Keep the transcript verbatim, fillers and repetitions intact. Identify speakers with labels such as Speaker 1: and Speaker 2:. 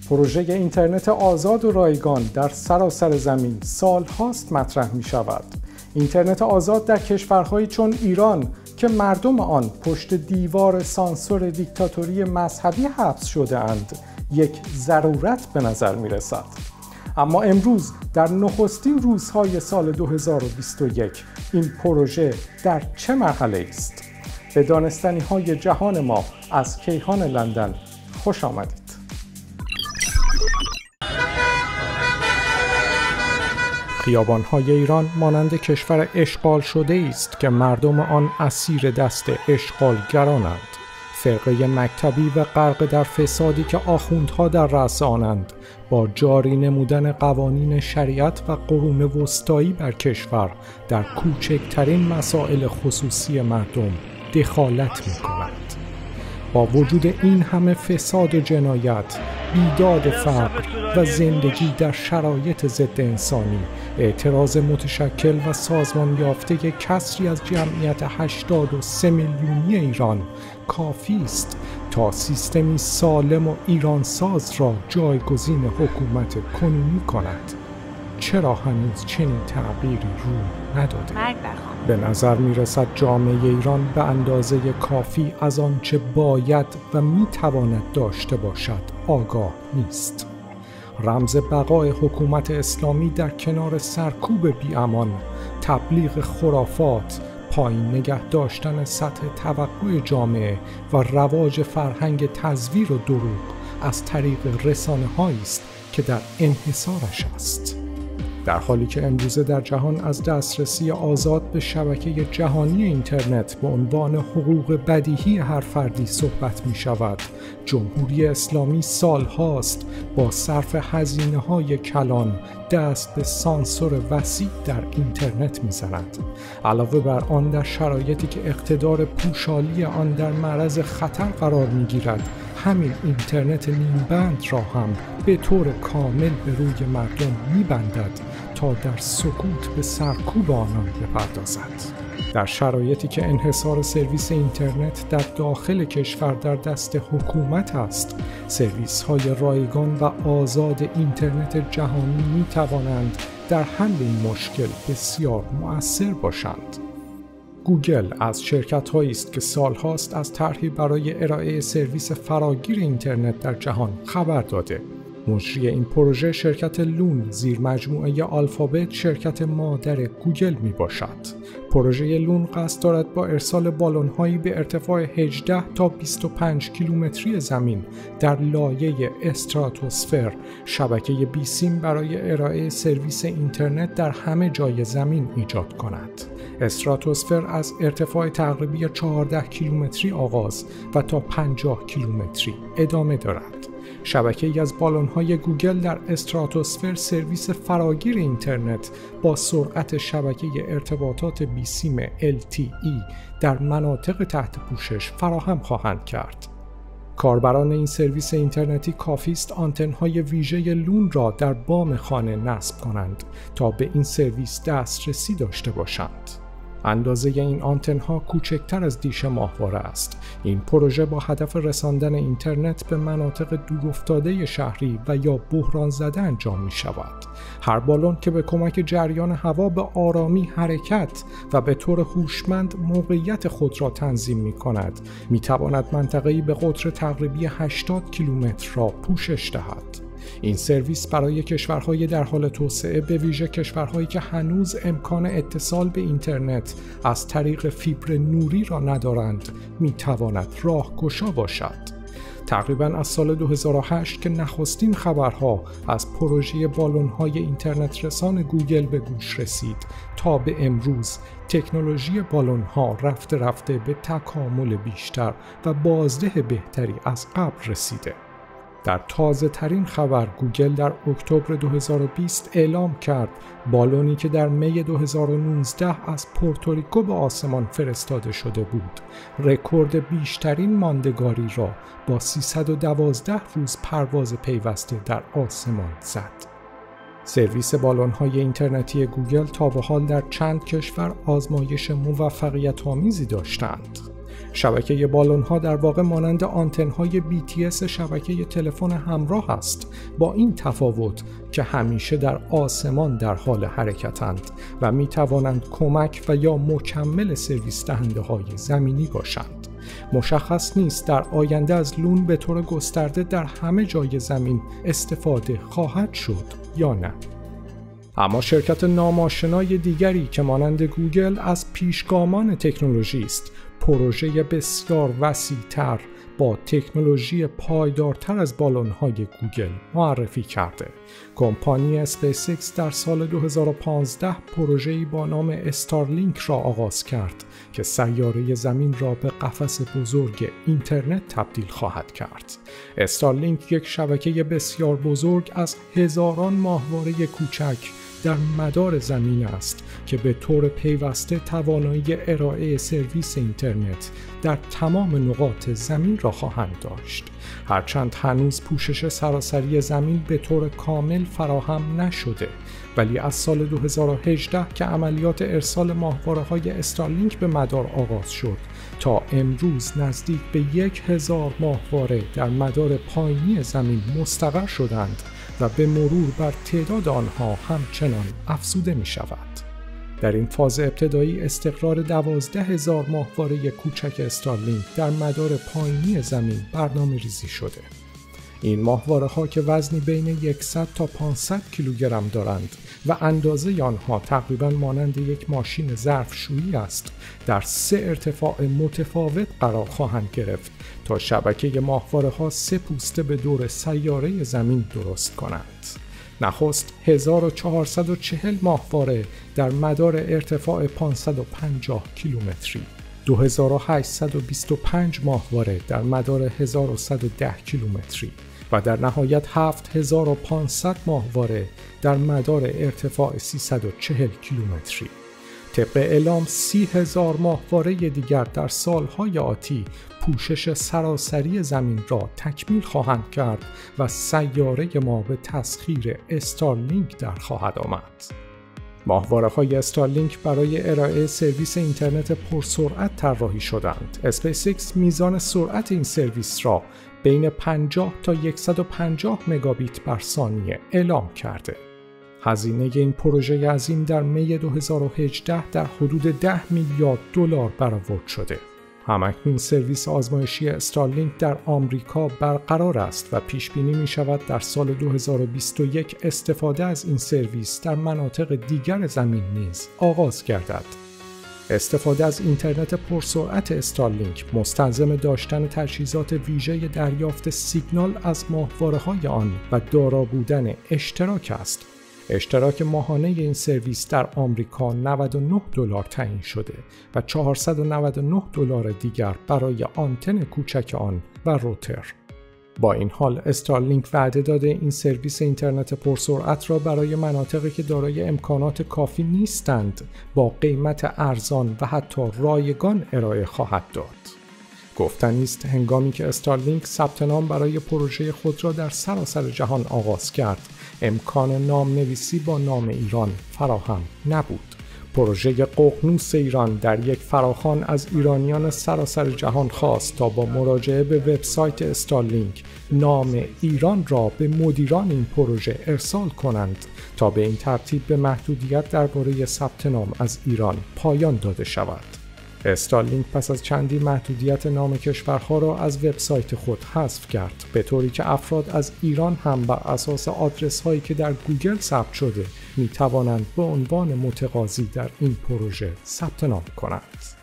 Speaker 1: پروژه اینترنت آزاد و رایگان در سراسر زمین سالهاست مطرح می شود. اینترنت آزاد در کشورهایی چون ایران که مردم آن پشت دیوار سانسور دیکتاتوری مذهبی حبس شده اند یک ضرورت به نظر می رسد. اما امروز در نخستین روزهای سال دو هزار و بیست و یک این پروژه در چه مرحله است؟ به دانستنی های جهان ما از کیهان لندن خوش آمدید. خیابان‌های ایران مانند کشور اشغال شده است که مردم آن اسیر دست اشغالگرانند. فرقه مکتبی و غرق در فسادی که آخوندها در رأس آنند با جاری نمودن قوانین شریعت و قرون وسطایی بر کشور در کوچکترین مسائل خصوصی مردم دخالت می‌کنند. با وجود این همه فساد و جنایت، بیداد فقر و زندگی در شرایط ضد انسانی، اعتراض متشکل و سازمان یافته کسری از جمعیت هشتاد و سه میلیونی ایران کافی است تا سیستمی سالم و ایرانساز را جایگزین حکومت کنونی کند. چرا هنوز چنین تغییری رو نداده؟ به نظر می رسد جامعه ایران به اندازه کافی از آنچه باید و می تواند داشته باشد آگاه نیست. رمز بقای حکومت اسلامی در کنار سرکوب بی‌امان، تبلیغ خرافات، پایین نگه داشتن سطح توقع جامعه و رواج فرهنگ تزویر و دروغ از طریق رسانه هایی است که در انحصارش است. در حالی که امروزه در جهان از دسترسی آزاد به شبکه جهانی اینترنت به عنوان حقوق بدیهی هر فردی صحبت می شود، جمهوری اسلامی سالهاست با صرف هزینه‌های کلان دست به سانسور وسیع در اینترنت می زند. علاوه بر آن در شرایطی که اقتدار پوشالی آن در معرض خطر قرار می گیرد، همین اینترنت نیمبند را هم به طور کامل به روی مردم می بندد تا در سکوت به سرکوب آنان بپردازد. در شرایطی که انحصار سرویس اینترنت در داخل کشور در دست حکومت است، سرویس های رایگان و آزاد اینترنت جهانی می توانند در حل این مشکل بسیار مؤثر باشند. گوگل از شرکت‌هایی است که سالهاست از طرحی برای ارائه سرویس فراگیر اینترنت در جهان خبر داده. مجری این پروژه شرکت لون زیر مجموعه آلفابت شرکت مادر گوگل می باشد. پروژه لون قصد دارد با ارسال بالون‌هایی به ارتفاع هجده تا بیست و پنج کیلومتری زمین در لایه استراتوسفر شبکه بیسیم برای ارائه سرویس اینترنت در همه جای زمین ایجاد کند. استراتوسفر از ارتفاع تقریبی چهارده کیلومتری آغاز و تا پنجاه کیلومتری ادامه دارد. شبکه‌ای از بالون‌های گوگل در استراتوسفر سرویس فراگیر اینترنت با سرعت شبکه ارتباطات بیسیم ال تی ای در مناطق تحت پوشش فراهم خواهند کرد. کاربران این سرویس اینترنتی کافی است آنتن‌های ویژه لون را در بام خانه نصب کنند تا به این سرویس دسترسی داشته باشند. اندازه این آنتن‌ها کوچکتر از دیش ماهواره است. این پروژه با هدف رساندن اینترنت به مناطق دورافتاده شهری و یا بحران زده انجام می شود. هر بالون که به کمک جریان هوا به آرامی حرکت و به طور هوشمند موقعیت خود را تنظیم می کند، می تواند منطقه‌ای به قطر تقریبی هشتاد کیلومتر را پوشش دهد. این سرویس برای کشورهای در حال توسعه، به ویژه کشورهایی که هنوز امکان اتصال به اینترنت از طریق فیبر نوری را ندارند، میتواند راهگشا باشد. تقریباً از سال دو هزار و هشت که نخستین خبرها از پروژه بالون‌های اینترنت رسان گوگل به گوش رسید تا به امروز، تکنولوژی بالون‌ها رفته رفته به تکامل بیشتر و بازده بهتری از قبل رسیده. در تازه ترین خبر گوگل در اکتبر دو هزار و بیست اعلام کرد بالونی که در می دو هزار و نوزده از پورتوریکو به آسمان فرستاده شده بود، رکورد بیشترین ماندگاری را با سیصد و دوازده روز پرواز پیوسته در آسمان زد. سرویس بالون‌های اینترنتی گوگل تا به حال در چند کشور آزمایش موفقیت آمیزی داشتند. شبکه بالون‌ها در واقع مانند آنتن‌های بی تی اس شبکه تلفن همراه است، با این تفاوت که همیشه در آسمان در حال حرکتند و می‌توانند کمک و یا مکمل سرویس دهنده‌های زمینی باشند. مشخص نیست در آینده از لون به طور گسترده در همه جای زمین استفاده خواهد شد یا نه. اما شرکت ناماشنای دیگری که مانند گوگل از پیشگامان تکنولوژی است، پروژه بسیار وسیع‌تر با تکنولوژی پایدارتر از بالون‌های گوگل معرفی کرده. کمپانی اسپیس ایکس در سال دو هزار و پانزده پروژه‌ای با نام استارلینک را آغاز کرد که سیاره زمین را به قفس بزرگ اینترنت تبدیل خواهد کرد. استارلینک یک شبکه بسیار بزرگ از هزاران ماهواره کوچک در مدار زمین است که به طور پیوسته توانایی ارائه سرویس اینترنت در تمام نقاط زمین را خواهند داشت. هرچند هنوز پوشش سراسری زمین به طور کامل فراهم نشده، ولی از سال دو هزار و هجده که عملیات ارسال ماهواره‌های استارلینک به مدار آغاز شد تا امروز نزدیک به یک هزار ماهواره در مدار پایینی زمین مستقر شدند و به مرور بر تعداد آنها همچنان افزوده می شود. در این فاز ابتدایی استقرار دوازده هزار ماهواره کوچک استارلینک در مدار پایینی زمین برنامه ریزی شده. این ماهواره ها که وزنی بین صد تا پانصد کیلوگرم دارند و اندازه آنها تقریباً مانند یک ماشین ظرفشویی است، در سه ارتفاع متفاوت قرار خواهند گرفت تا شبکه ماهواره ها سه پوسته به دور سیاره زمین درست کنند. نخست هزار و چهارصد و چهل ماهواره در مدار ارتفاع پانصد و پنجاه کیلومتری، دو هزار و هشتصد و بیست و پنج ماهواره در مدار هزار و صد و ده کیلومتری و در نهایت هفت هزار و پانصد ماهواره در مدار ارتفاع سیصد و چهل کیلومتری. طبق اعلام سی هزار ماهواره دیگر در سالهای آتی پوشش سراسری زمین را تکمیل خواهند کرد و سیاره ما به تسخیر استارلینک در خواهد آمد. ماهواره‌های استارلینک برای ارائه سرویس اینترنت پرسرعت طراحی شدند. اسپیس ایکس میزان سرعت این سرویس را بین پنجاه تا صد و پنجاه مگابیت بر ثانیه اعلام کرده. هزینه این پروژه عظیم در می دو هزار و هجده در حدود ده میلیارد دلار برآورد شده. همکنون سرویس آزمایشی استارلینک در آمریکا برقرار است و پیش بینی می شود در سال دو هزار و بیست و یک استفاده از این سرویس در مناطق دیگر زمین نیز آغاز گردد. استفاده از اینترنت پرسرعت استارلینک مستلزم داشتن تجهیزات ویژه دریافت سیگنال از ماهواره‌های آن و دارا بودن اشتراک است. اشتراک ماهانه این سرویس در آمریکا نود و نه دلار تعیین شده و چهارصد و نود و نه دلار دیگر برای آنتن کوچک آن و روتر. با این حال استارلینک وعده داده این سرویس اینترنت پرسرعت را برای مناطقی که دارای امکانات کافی نیستند با قیمت ارزان و حتی رایگان ارائه خواهد داد. گفتنی است هنگامی که استارلینک ثبت نام برای پروژه خود را در سراسر جهان آغاز کرد، امکان نام‌نویسی با نام ایران فراهم نبود. پروژه ققنوس ایران در یک فراخوان از ایرانیان سراسر جهان خواست تا با مراجعه به وبسایت استارلینک نام ایران را به مدیران این پروژه ارسال کنند تا به این ترتیب به محدودیت درباره ثبت نام از ایران پایان داده شود. استارلینک پس از چندین محدودیت نام کشورها را از وبسایت خود حذف کرد، به طوری که افراد از ایران هم بر اساس آدرس هایی که در گوگل ثبت شده می توانند به عنوان متقاضی در این پروژه ثبت نام کنند.